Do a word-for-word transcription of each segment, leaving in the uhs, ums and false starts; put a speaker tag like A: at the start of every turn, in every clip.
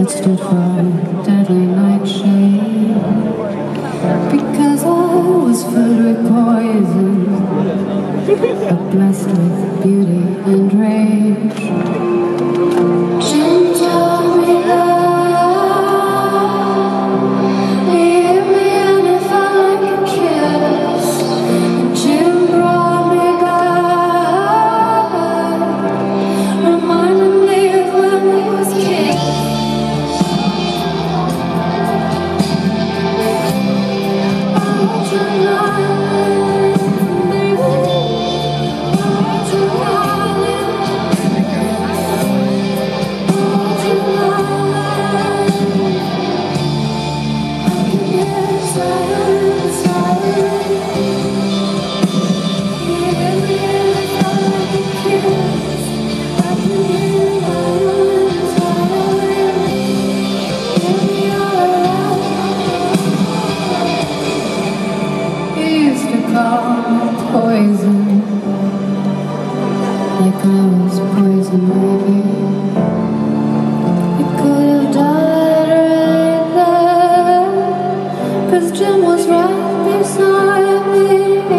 A: that stood for deadly nightshade, because I was filled with poison, but blessed with beauty and rage. Jim told me love, he hit me and it felt like a kiss, and Jim brought me back, reminding me of when we was kids. Poison, like I was poison ivy. You could have died right there, 'cause Jim was right beside me.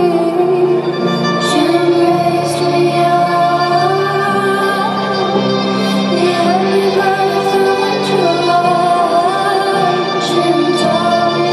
A: Jim raised me up, he had me by the July. Jim taught me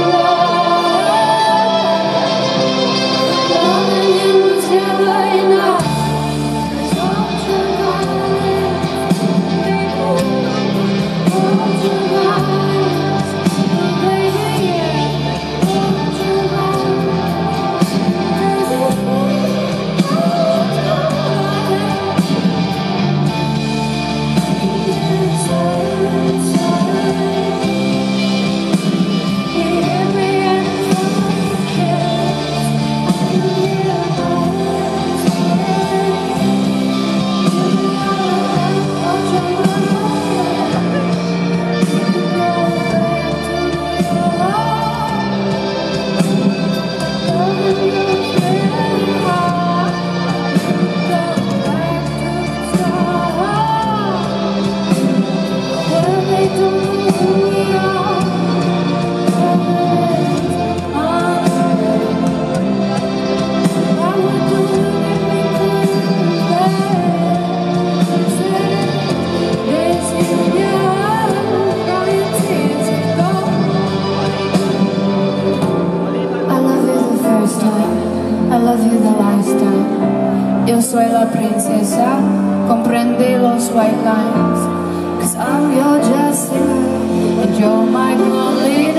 A: I love you the last time. Yo soy la princesa, comprende los white lines, 'cause I'm your Jessica and you're my Molly.